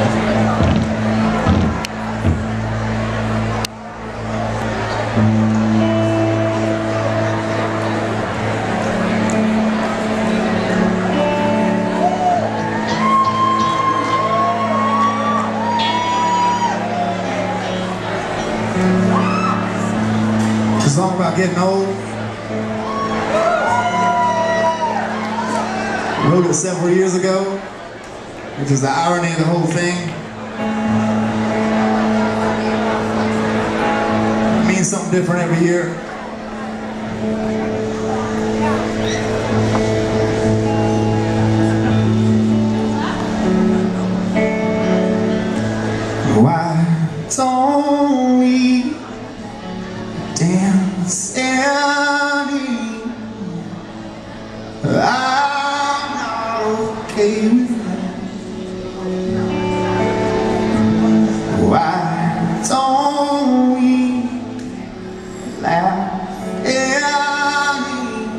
A song about getting old. I wrote it several years ago, which is the irony of the whole thing. It means something different every year. Why don't we dance anymore? I'm not okay with that. Why don't we laugh anymore?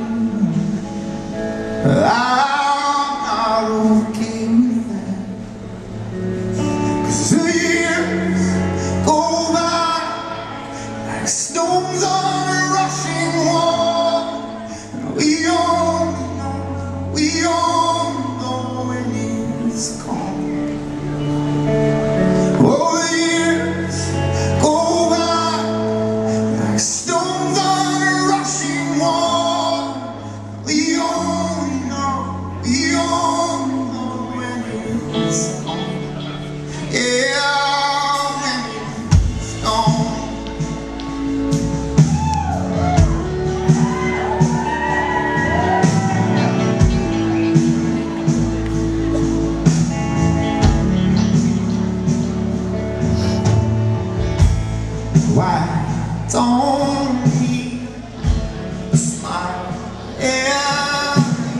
I'm not okay with that. 'Cause the years go by like stones on a rushing wall, and we only know when it's gone. Oh, the years go by like stones on a rushing wall. We only know when it's gone. Yeah, when it's gone. Why don't we smile at me?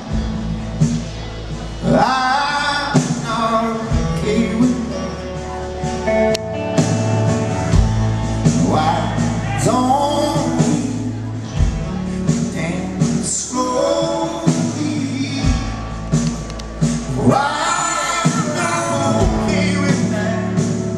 I'm not okay with that. Why don't we dance slowly? Why I'm not okay with that.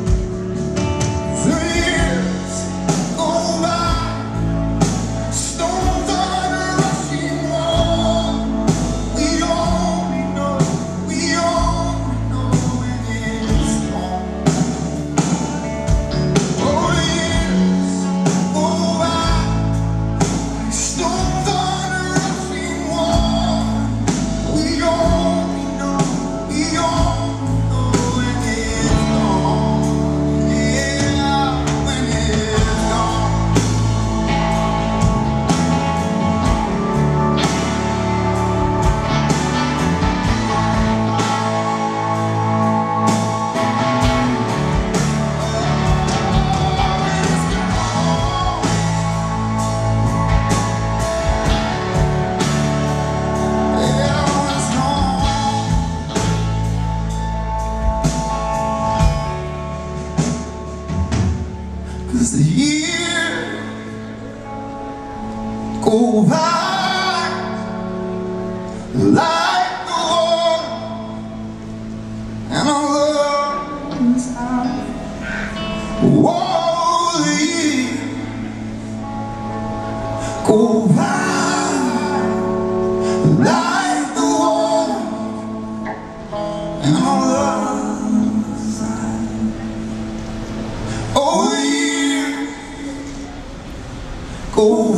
Cause the years go by like the water, and our love is high. Whoa, the years go by like the water, and our love is high. Oh, go